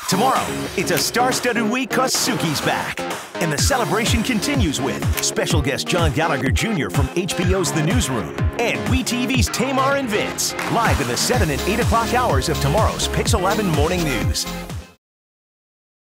Tomorrow, it's a star-studded week cause Suki's back. And the celebration continues with special guest John Gallagher Jr. from HBO's The Newsroom and WETV's Tamar and Vince, live in the 7 and 8 o'clock hours of tomorrow's PIX11 Morning News.